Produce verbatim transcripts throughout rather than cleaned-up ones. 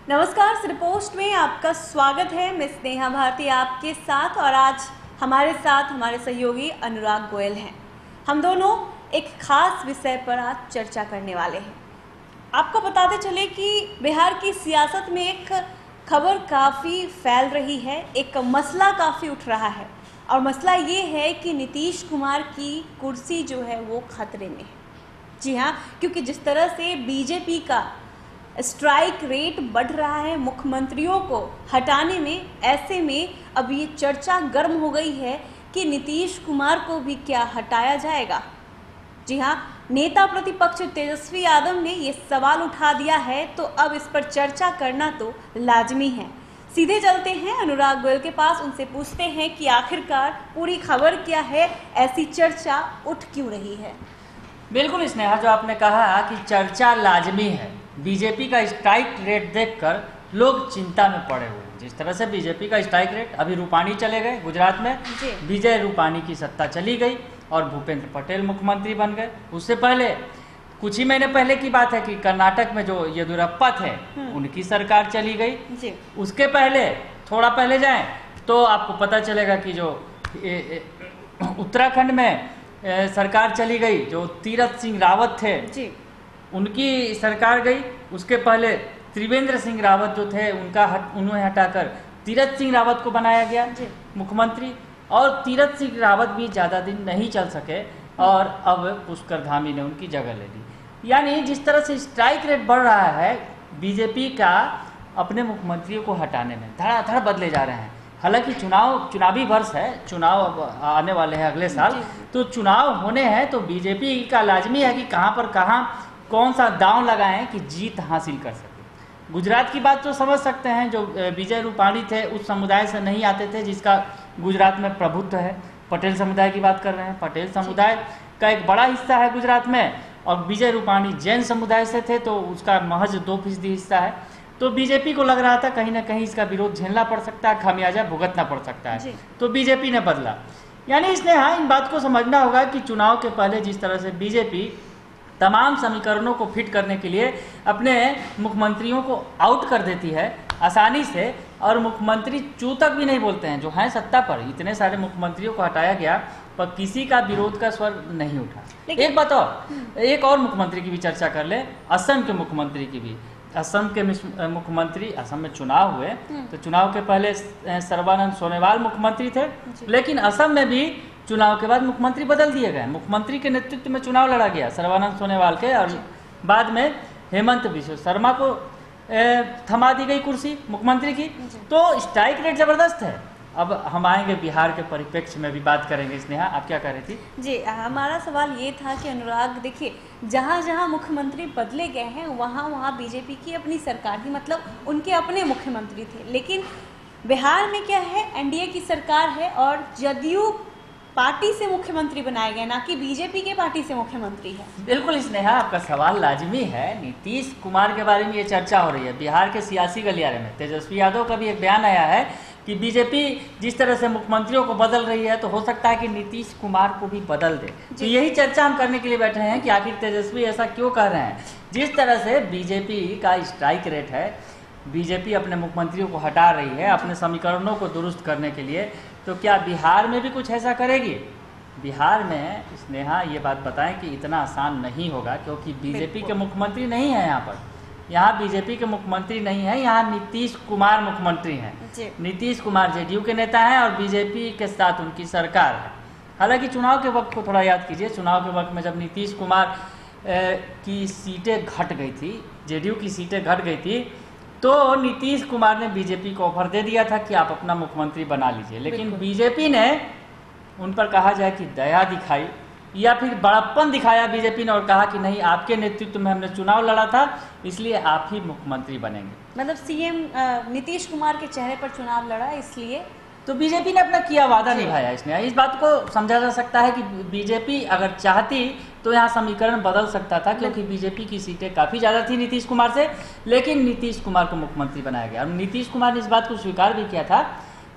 नमस्कार, सिरपोस्ट में आपका स्वागत है। मैं स्नेहा भारती आपके साथ और आज हमारे साथ हमारे सहयोगी अनुराग गोयल हैं। हम दोनों एक खास विषय पर आज चर्चा करने वाले हैं। आपको बताते चले कि बिहार की सियासत में एक खबर काफ़ी फैल रही है, एक मसला काफ़ी उठ रहा है और मसला ये है कि नीतीश कुमार की कुर्सी जो है वो खतरे में है। जी हाँ, क्योंकि जिस तरह से बीजेपी का स्ट्राइक रेट बढ़ रहा है मुख्यमंत्रियों को हटाने में, ऐसे में अब ये चर्चा गर्म हो गई है कि नीतीश कुमार को भी क्या हटाया जाएगा। जी हाँ, नेता प्रतिपक्ष तेजस्वी यादव ने ये सवाल उठा दिया है, तो अब इस पर चर्चा करना तो लाजमी है। सीधे चलते हैं अनुराग गोयल के पास, उनसे पूछते हैं कि आखिरकार पूरी खबर क्या है, ऐसी चर्चा उठ क्यों रही है। बिल्कुल स्नेहा, जो आपने कहा कि चर्चा लाजमी है। बीजेपी का स्ट्राइक रेट देखकर लोग चिंता में पड़े हुए हैं। जिस तरह से बीजेपी का स्ट्राइक रेट, अभी रूपाणी चले गए गुजरात में, विजय रूपाणी की सत्ता चली गई और भूपेंद्र पटेल मुख्यमंत्री बन गए। उससे पहले कुछ ही महीने पहले की बात है कि कर्नाटक में जो येदियुरप्पा थे उनकी सरकार चली गई। उसके पहले थोड़ा पहले जाएं तो आपको पता चलेगा कि जो उत्तराखंड में ए, सरकार चली गई, जो तीरथ सिंह रावत थे जी। उनकी सरकार गई। उसके पहले त्रिवेंद्र सिंह रावत जो थे उनका हट उन्हें हटाकर तीरथ सिंह रावत को बनाया गया मुख्यमंत्री, और तीरथ सिंह रावत भी ज़्यादा दिन नहीं चल सके और अब पुष्कर धामी ने उनकी जगह ले ली। यानी जिस तरह से स्ट्राइक रेट बढ़ रहा है बीजेपी का अपने मुख्यमंत्रियों को हटाने में, धड़ाधड़ बदले जा रहे हैं। हालांकि चुनाव चुनावी वर्ष है, चुनाव अब आने वाले हैं अगले साल, तो चुनाव होने हैं तो बीजेपी का लाजमी है कि कहाँ पर कहाँ कौन सा दांव लगाएं कि जीत हासिल कर सके। गुजरात की बात तो समझ सकते हैं, जो विजय रूपाणी थे उस समुदाय से नहीं आते थे जिसका गुजरात में प्रभुत्व है। पटेल समुदाय की बात कर रहे हैं, पटेल समुदाय का एक बड़ा हिस्सा है गुजरात में, और विजय रूपाणी जैन समुदाय से थे तो उसका महज दो फीसदी हिस्सा है। तो बीजेपी को लग रहा था कहीं ना कहीं इसका विरोध झेलना पड़ सकता है, खामियाजा भुगतना पड़ सकता है, तो बीजेपी ने बदला। यानी इसने हाँ इन बात को समझना होगा कि चुनाव के पहले जिस तरह से बीजेपी तमाम समीकरणों को फिट करने के लिए अपने मुख्यमंत्रियों को आउट कर देती है आसानी से, और मुख्यमंत्री चू तक भी नहीं बोलते हैं जो हैं सत्ता पर। इतने सारे मुख्यमंत्रियों को हटाया गया पर किसी का विरोध का स्वर नहीं उठा। एक बात और, एक और मुख्यमंत्री की भी चर्चा कर ले, असम के मुख्यमंत्री की भी। असम के मुख्यमंत्री, असम में चुनाव हुए तो चुनाव के पहले सर्बानंद सोनोवाल मुख्यमंत्री थे, लेकिन असम में भी चुनाव के बाद मुख्यमंत्री बदल दिए गए। मुख्यमंत्री के नेतृत्व में चुनाव लड़ा गया सर्बानंद सोनोवाल के, और बाद में हेमंत बिश्व शर्मा को ए, थमा दी गई कुर्सी मुख्यमंत्री की। तो स्ट्राइक रेट जबरदस्त है। अब हम आएंगे बिहार के परिप्रेक्ष्य में भी बात करेंगे। स्नेहा, आप क्या कह रही थी? जी, हमारा सवाल ये था कि अनुराग देखिए, जहाँ जहाँ मुख्यमंत्री बदले गए हैं वहाँ वहाँ बीजेपी की अपनी सरकार थी, मतलब उनके अपने मुख्यमंत्री थे। लेकिन बिहार में क्या है, एनडीए की सरकार है और जदयू पार्टी से मुख्यमंत्री बनाए गए, ना कि बीजेपी के पार्टी से मुख्यमंत्री है। बिल्कुल स्नेहा, आपका सवाल लाजमी है। नीतीश कुमार के बारे में ये चर्चा हो रही है बिहार के सियासी गलियारे में। तेजस्वी यादव का भी एक बयान आया है कि बीजेपी जिस तरह से मुख्यमंत्रियों को बदल रही है तो हो सकता है कि नीतीश कुमार को भी बदल दे। तो यही चर्चा हम करने के लिए बैठे हैं कि आखिर तेजस्वी ऐसा क्यों कर रहे हैं। जिस तरह से बीजेपी का स्ट्राइक रेट है, बीजेपी अपने मुख्यमंत्रियों को हटा रही है अपने समीकरणों को दुरुस्त करने के लिए, तो क्या बिहार में भी कुछ ऐसा करेगी? बिहार में स्नेहा ये बात बताएं कि इतना आसान नहीं होगा, क्योंकि बीजेपी के मुख्यमंत्री नहीं है यहाँ पर। यहाँ बीजेपी के मुख्यमंत्री नहीं है, यहाँ नीतीश कुमार मुख्यमंत्री हैं। नीतीश कुमार जेडीयू के नेता हैं और बीजेपी के साथ उनकी सरकार है। हालांकि चुनाव के वक्त को थोड़ा याद कीजिए, चुनाव के वक्त में जब नीतीश कुमार की सीटें घट गई थी, जेडीयू की सीटें घट गई थी, तो नीतीश कुमार ने बीजेपी को ऑफर दे दिया था कि आप अपना मुख्यमंत्री बना लीजिए। लेकिन बीजेपी ने उन पर कहा जाए कि दया दिखाई या फिर बड़प्पन दिखाया बीजेपी ने, और कहा कि नहीं, आपके नेतृत्व में हमने चुनाव लड़ा था इसलिए आप ही मुख्यमंत्री बनेंगे। मतलब सीएम नीतीश कुमार के चेहरे पर चुनाव लड़ा इसलिए। तो बीजेपी ने अपना किया वादा निभाया। इसने इस बात को समझा जा सकता है कि बीजेपी अगर चाहती तो यहाँ समीकरण बदल सकता था, क्योंकि बीजेपी की सीटें काफ़ी ज़्यादा थी नीतीश कुमार से, लेकिन नीतीश कुमार को मुख्यमंत्री बनाया गया। और नीतीश कुमार ने इस बात को स्वीकार भी किया था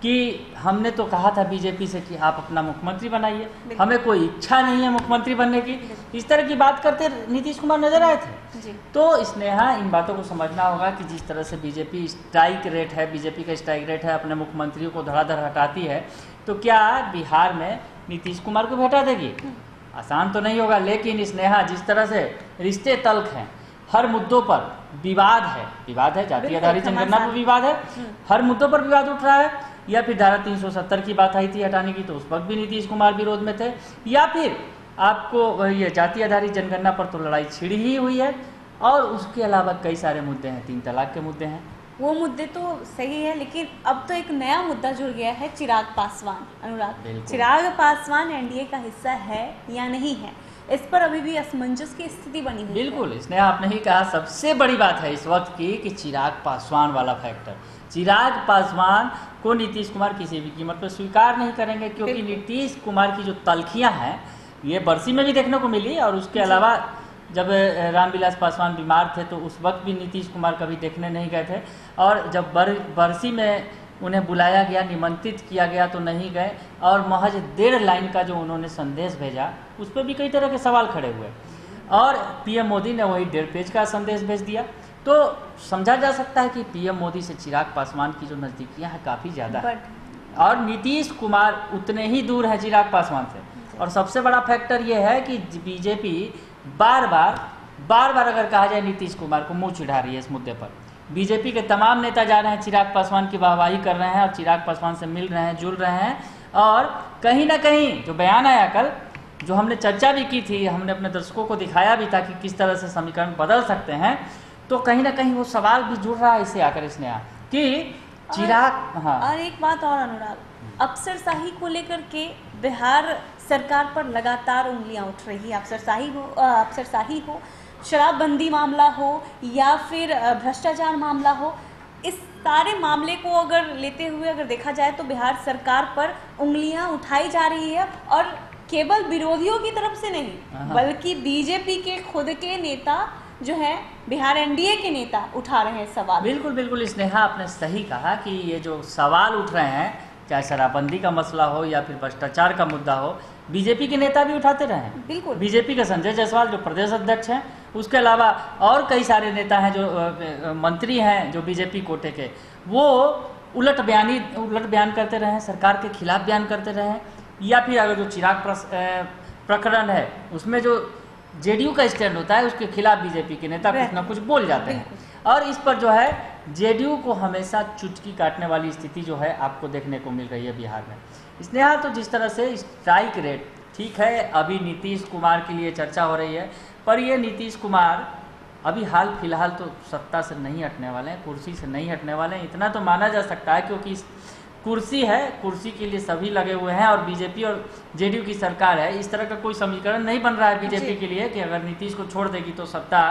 कि हमने तो कहा था बीजेपी से कि आप अपना मुख्यमंत्री बनाइए, हमें कोई इच्छा नहीं है मुख्यमंत्री बनने की, इस तरह की बात करते नीतीश कुमार नजर आए थे। तो स्नेहा इन बातों को समझना होगा कि जिस तरह से बीजेपी स्ट्राइक रेट है, बीजेपी का स्ट्राइक रेट है, अपने मुख्यमंत्रियों को धड़ाधड़ हटाती है, तो क्या बिहार में नीतीश कुमार को भी हटा देगी? आसान तो नहीं होगा। लेकिन स्नेहा जिस तरह से रिश्ते तल्ख हैं, हर मुद्दों पर विवाद है, विवाद है जाति आधारित जनगणना पर विवाद है, हर मुद्दों पर विवाद उठ रहा है, या फिर धारा तीन सौ सत्तर की बात आई थी हटाने की, तो उस वक्त भी नीतीश कुमार विरोध में थे, या फिर आपको ये जाति आधारित जनगणना पर तो लड़ाई छिड़ी ही हुई है, और उसके अलावा कई सारे मुद्दे हैं, तीन तलाक के मुद्दे हैं। वो मुद्दे तो सही है, लेकिन अब तो एक नया मुद्दा जुड़ गया है, चिराग पासवान। अनुराग, चिराग पासवान एनडीए का हिस्सा है या नहीं है, इस पर अभी भी असमंजस की स्थिति बनी हुई। बिल्कुल, इसने आपने ही कहा, सबसे बड़ी बात है इस वक्त की कि चिराग पासवान वाला फैक्टर। चिराग पासवान को नीतीश कुमार किसी भी कीमत पर स्वीकार नहीं करेंगे, क्योंकि नीतीश कुमार की जो तलखियां हैं ये बरसी में भी देखने को मिली, और उसके अलावा जब रामविलास पासवान बीमार थे तो उस वक्त भी नीतीश कुमार कभी देखने नहीं गए थे, और जब बर बरसी में उन्हें बुलाया गया, निमंत्रित किया गया तो नहीं गए, और महज डेढ़ लाइन का जो उन्होंने संदेश भेजा उस पर भी कई तरह के सवाल खड़े हुए, और पीएम मोदी ने वही डेढ़ पेज का संदेश भेज दिया। तो समझा जा सकता है कि पीएम मोदी से चिराग पासवान की जो नज़दीकियाँ हैं काफ़ी ज़्यादा है, और नीतीश कुमार उतने ही दूर है चिराग पासवान से। और सबसे बड़ा फैक्टर ये है कि बीजेपी बार बार बार बार अगर कहा जाए नीतीश कुमार को मुँह चिढ़ा रही है इस मुद्दे पर। बीजेपी के तमाम नेता जा रहे हैं, चिराग पासवान की वाहवाही कर रहे हैं, और चिराग पासवान से मिल रहे हैं, जुड़ रहे हैं, और कहीं ना कहीं जो बयान आया कल, जो हमने चर्चा भी की थी, हमने अपने दर्शकों को दिखाया भी था कि किस तरह से समीकरण बदल सकते हैं, तो कहीं ना कहीं वो सवाल भी जुड़ रहा है इससे आकर इसने कि चिराग। हाँ, और एक बात और अनुराग, अफसरशाही को लेकर के बिहार सरकार पर लगातार उंगलियां उठ रही है। अफसरशाही हो अफसरशाही हो शराबबंदी मामला हो या फिर भ्रष्टाचार मामला हो, इस सारे मामले को अगर लेते हुए अगर देखा जाए तो बिहार सरकार पर उंगलियां उठाई जा रही है, और केवल विरोधियों की तरफ से नहीं बल्कि बीजेपी के खुद के नेता जो है, बिहार एनडीए के नेता उठा रहे हैं सवाल। बिल्कुल बिल्कुल स्नेहा, आपने सही कहा कि ये जो सवाल उठ रहे हैं, चाहे शराबबंदी का मसला हो या फिर भ्रष्टाचार का मुद्दा हो, बीजेपी के नेता भी उठाते रहे हैं। बिल्कुल, बीजेपी के संजय जायसवाल जो प्रदेश अध्यक्ष हैं, उसके अलावा और कई सारे नेता हैं जो मंत्री हैं जो बीजेपी कोटे के, वो उलट बयानी उलट बयान करते रहे हैं, सरकार के खिलाफ बयान करते रहे हैं, या फिर अगर जो चिराग प्रकरण है उसमें जो जेडीयू का स्टैंड होता है उसके खिलाफ बीजेपी के नेता कुछ ना कुछ बोल जाते हैं, और इस पर जो है जेडीयू को हमेशा चुटकी काटने वाली स्थिति जो है आपको देखने को मिल रही है बिहार में। इसलिए तो जिस तरह से स्ट्राइक रेट, ठीक है अभी नीतीश कुमार के लिए चर्चा हो रही है, पर ये नीतीश कुमार अभी हाल फिलहाल तो सत्ता से नहीं हटने वाले हैं, कुर्सी से नहीं हटने वाले हैं, इतना तो माना जा सकता है, क्योंकि कुर्सी है, कुर्सी के लिए सभी लगे हुए हैं, और बीजेपी और जेडीयू की सरकार है। इस तरह का कोई समीकरण नहीं बन रहा है बीजेपी के लिए कि अगर नीतीश को छोड़ देगी तो सत्ता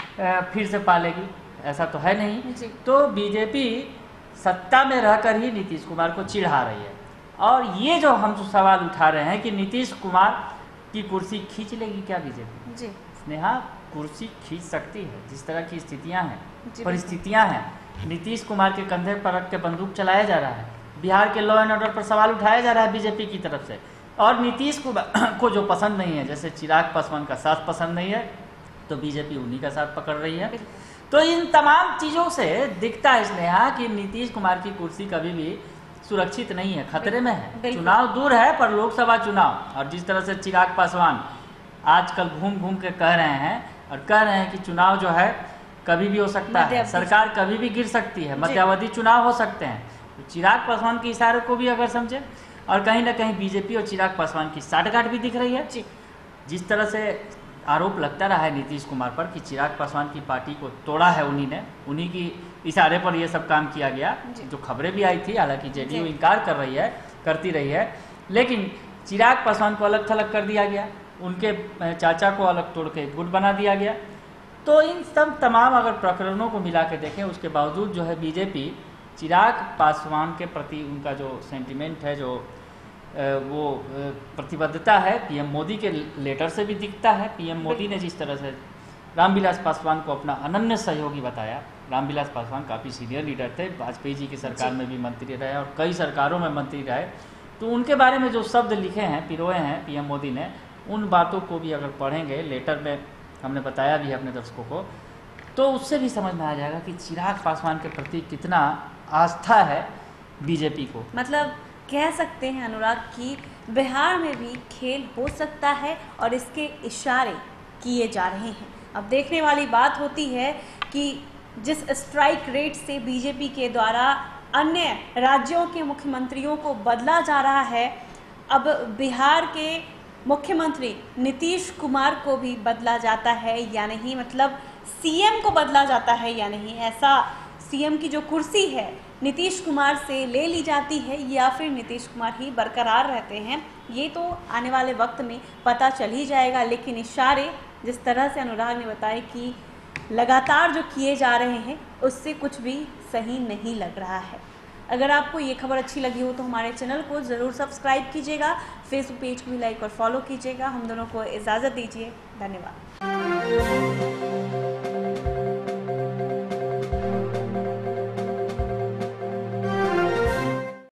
फिर से पालेगी, ऐसा तो है नहीं। तो बीजेपी सत्ता में रहकर ही नीतीश कुमार को चिढ़ा रही है, और ये जो हम जो सवाल उठा रहे हैं कि नीतीश कुमार की कुर्सी खींच लेगी क्या बीजेपी? जी स्नेहा, कुर्सी खींच सकती है, जिस तरह की स्थितियां हैं, परिस्थितियां हैं, नीतीश कुमार के कंधे पर रख के बंदूक चलाया जा रहा है, बिहार के लॉ एंड ऑर्डर पर सवाल उठाया जा रहा है बीजेपी की तरफ से, और नीतीश कुमार को जो पसंद नहीं है, जैसे चिराग पासवान का साथ पसंद नहीं है, तो बीजेपी उन्हीं का साथ पकड़ रही है। तो इन तमाम चीज़ों से दिखता है स्नेहा कि नीतीश कुमार की कुर्सी कभी भी सुरक्षित नहीं है, खतरे में है। चुनाव दूर है, पर लोकसभा चुनाव, और जिस तरह से चिराग पासवान आजकल घूम घूम के कह रहे हैं और कह रहे हैं कि चुनाव जो है कभी भी हो सकता है, सरकार कभी भी गिर सकती है, मध्यावधि चुनाव हो सकते हैं, तो चिराग पासवान के इशारे को भी अगर समझे, और कहीं ना कहीं बीजेपी और चिराग पासवान की साठगांठ भी दिख रही है। जिस तरह से आरोप लगता रहा है नीतीश कुमार पर कि चिराग पासवान की पार्टी को तोड़ा है उन्हीं ने, उन्हीं की इशारे पर यह सब काम किया गया, जो खबरें भी आई थी, हालांकि जेडीयू इनकार कर रही है करती रही है, लेकिन चिराग पासवान को अलग थलग कर दिया गया, उनके चाचा को अलग तोड़ के गुट बना दिया गया। तो इन सब तमाम अगर प्रकरणों को मिला के देखें, उसके बावजूद जो है बीजेपी चिराग पासवान के प्रति उनका जो सेंटिमेंट है, जो वो प्रतिबद्धता है, पीएम मोदी के लेटर से भी दिखता है। पीएम मोदी ने जिस तरह से रामविलास पासवान को अपना अनन्य सहयोगी बताया। रामविलास पासवान काफ़ी सीनियर लीडर थे, वाजपेयी जी की सरकार में भी मंत्री रहे और कई सरकारों में मंत्री रहे। तो उनके बारे में जो शब्द लिखे हैं, पिरोए हैं पीएम मोदी ने, उन बातों को भी अगर पढ़ेंगे, लेटर में हमने बताया भी है अपने दर्शकों को, तो उससे भी समझ में आ जाएगा कि चिराग पासवान के प्रति कितना आस्था है बीजेपी को। मतलब कह सकते हैं अनुराग कि बिहार में भी खेल हो सकता है और इसके इशारे किए जा रहे हैं। अब देखने वाली बात होती है कि जिस स्ट्राइक रेट से बीजेपी के द्वारा अन्य राज्यों के मुख्यमंत्रियों को बदला जा रहा है, अब बिहार के मुख्यमंत्री नीतीश कुमार को भी बदला जाता है या नहीं, मतलब सीएम को बदला जाता है या नहीं, ऐसा सीएम की जो कुर्सी है नीतीश कुमार से ले ली जाती है या फिर नीतीश कुमार ही बरकरार रहते हैं, ये तो आने वाले वक्त में पता चल ही जाएगा। लेकिन इशारे जिस तरह से अनुराग ने बताया कि लगातार जो किए जा रहे हैं उससे कुछ भी सही नहीं लग रहा है। अगर आपको ये खबर अच्छी लगी हो तो हमारे चैनल को ज़रूर सब्सक्राइब कीजिएगा, फेसबुक पेज को भी लाइक और फॉलो कीजिएगा। हम दोनों को इजाज़त दीजिए, धन्यवाद।